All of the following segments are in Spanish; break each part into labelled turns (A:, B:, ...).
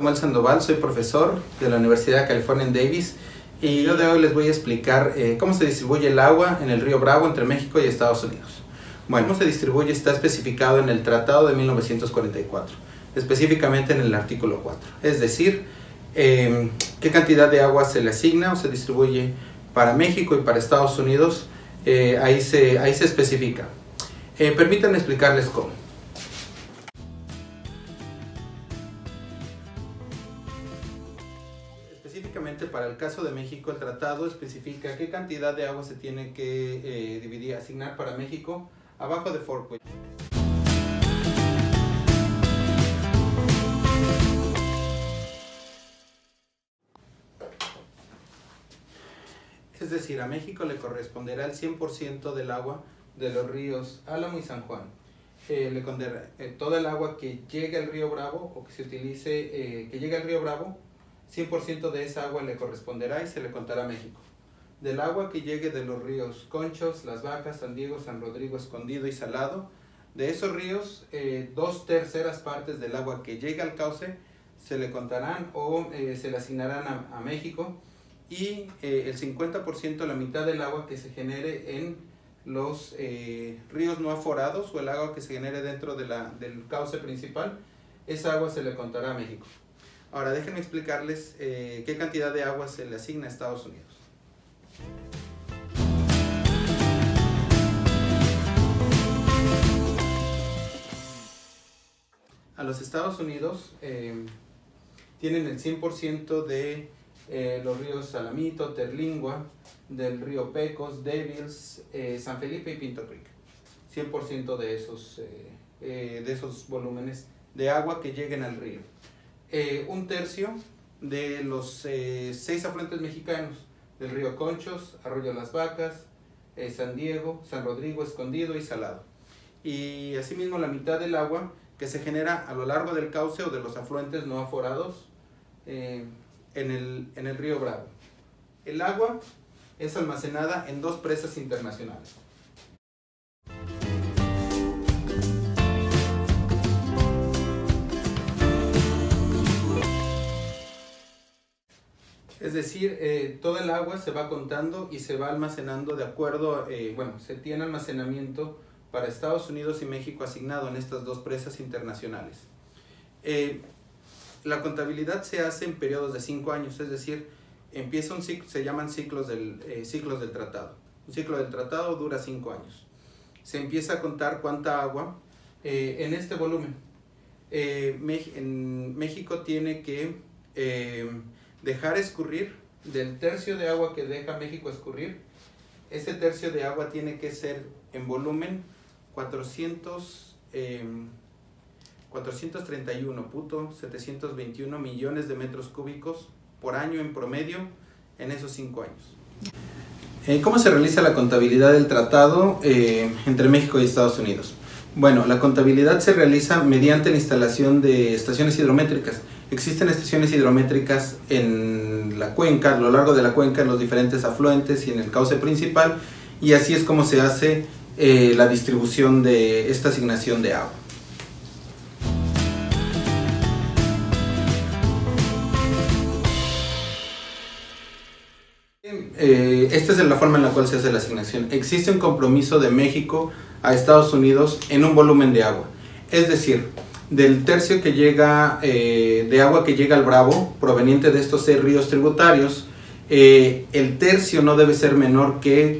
A: Samuel Sandoval, soy profesor de la Universidad de California en Davis y yo de hoy les voy a explicar cómo se distribuye el agua en el río Bravo entre México y Estados Unidos. Bueno, cómo se distribuye está especificado en el Tratado de 1944, específicamente en el artículo 4, es decir, qué cantidad de agua se le asigna o se distribuye para México y para Estados Unidos, ahí se especifica. Permítanme explicarles cómo. Específicamente para el caso de México, el tratado especifica qué cantidad de agua se tiene que asignar para México abajo de Fort Wayne. Es decir, a México le corresponderá el 100% del agua de los ríos Álamo y San Juan. Toda el agua que llegue al río Bravo o que se utilice, que llegue al río Bravo, 100% de esa agua le corresponderá y se le contará a México. Del agua que llegue de los ríos Conchos, Las Vacas, San Diego, San Rodrigo, Escondido y Salado, de esos ríos, 2/3 partes del agua que llegue al cauce se le contarán o se le asignarán a México, y el 50%, la mitad del agua que se genere en los ríos no aforados o el agua que se genere dentro del cauce principal, esa agua se le contará a México. Ahora déjenme explicarles qué cantidad de agua se le asigna a Estados Unidos. A los Estados Unidos tienen el 100% de los ríos Salamito, Terlingua, del río Pecos, Devils, San Felipe y Pinto Creek. 100% de esos volúmenes de agua que lleguen al río. 1/3 de los 6 afluentes mexicanos, del río Conchos, Arroyo Las Vacas, San Diego, San Rodrigo, Escondido y Salado. Y asimismo la mitad del agua que se genera a lo largo del cauce o de los afluentes no aforados en el río Bravo. El agua es almacenada en 2 presas internacionales. Es decir, toda el agua se va contando y se va almacenando de acuerdo, se tiene almacenamiento para Estados Unidos y México asignado en estas 2 presas internacionales. La contabilidad se hace en periodos de 5 años, es decir, empieza un ciclo, se llaman ciclos del tratado. Un ciclo del tratado dura 5 años. Se empieza a contar cuánta agua en este volumen. México tiene que dejar escurrir del tercio de agua que deja México escurrir. Ese tercio de agua tiene que ser en volumen 431.721 millones de metros cúbicos por año en promedio en esos 5 años. ¿Cómo se realiza la contabilidad del tratado entre México y Estados Unidos? Bueno, la contabilidad se realiza mediante la instalación de estaciones hidrométricas. Existen estaciones hidrométricas en la cuenca, a lo largo de la cuenca, en los diferentes afluentes y en el cauce principal, y así es como se hace la distribución de esta asignación de agua. Esta es la forma en la cual se hace la asignación. Existe un compromiso de México a Estados Unidos en un volumen de agua. Es decir, del tercio que llega de agua que llega al Bravo, proveniente de estos 6 ríos tributarios, el tercio no debe ser menor que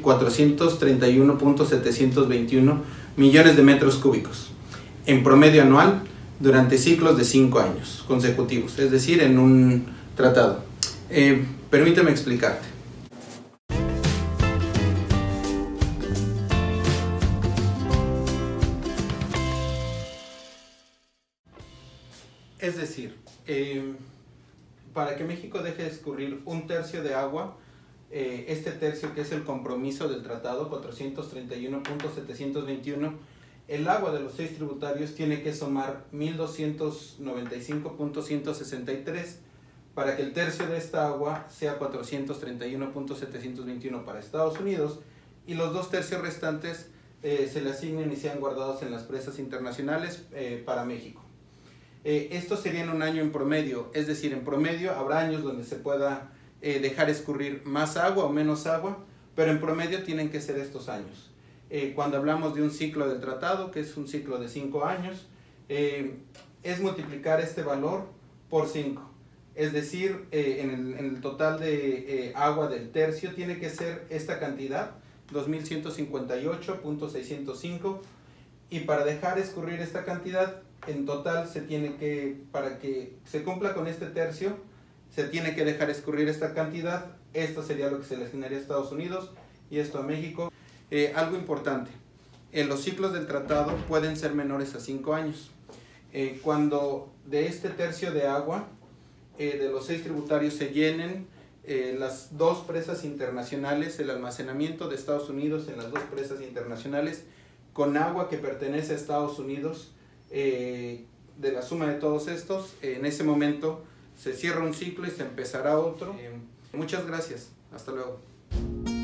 A: 431.721 millones de metros cúbicos en promedio anual durante ciclos de 5 años consecutivos, es decir, en un tratado. Permíteme explicarte. Es decir, para que México deje de escurrir 1/3 de agua, este tercio que es el compromiso del tratado, 431.721, el agua de los 6 tributarios tiene que sumar 1.295.163 para que el tercio de esta agua sea 431.721 para Estados Unidos y los 2/3 restantes se le asignen y sean guardados en las presas internacionales para México. Esto sería en un año en promedio, es decir, en promedio habrá años donde se pueda dejar escurrir más agua o menos agua, pero en promedio tienen que ser estos años. Cuando hablamos de un ciclo del tratado, que es un ciclo de 5 años, es multiplicar este valor por 5. Es decir, en el total de agua del tercio tiene que ser esta cantidad, 2158.605, y para dejar escurrir esta cantidad, en total se tiene que, para que se cumpla con este tercio, se tiene que dejar escurrir esta cantidad. Esto sería lo que se le asignaría a Estados Unidos y esto a México. Algo importante, los ciclos del tratado pueden ser menores a 5 años. Cuando de este tercio de agua, de los 6 tributarios se llenen las 2 presas internacionales, el almacenamiento de Estados Unidos en las 2 presas internacionales, con agua que pertenece a Estados Unidos, de la suma de todos estos, en ese momento se cierra un ciclo y se empezará otro. Muchas gracias, hasta luego.